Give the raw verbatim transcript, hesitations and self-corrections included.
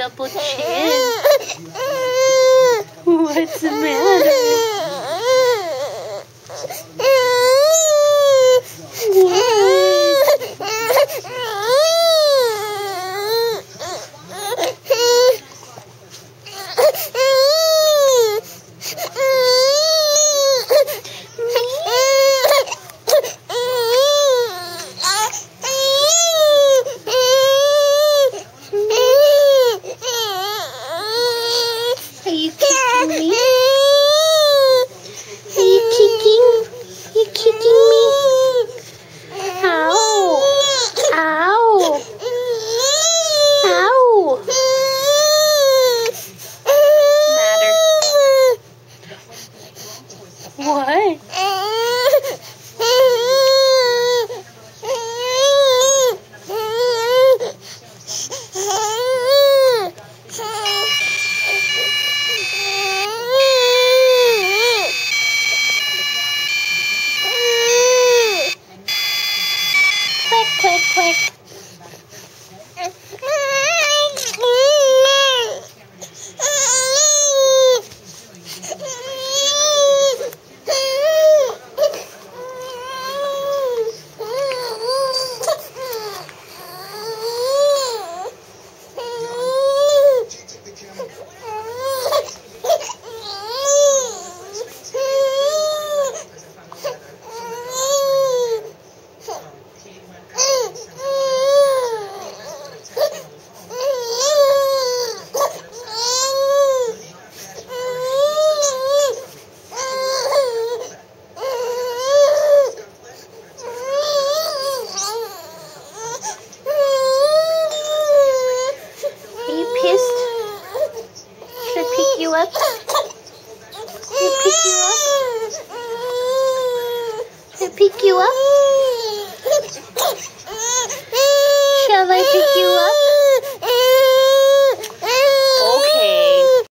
double chin. What's the matter? Are you kicking me? Are you kicking? You kicking me? Ow! Ow! Ow! Matter. What? Quick, quick. Should I pick you up? Should I pick you up? Should I pick you up?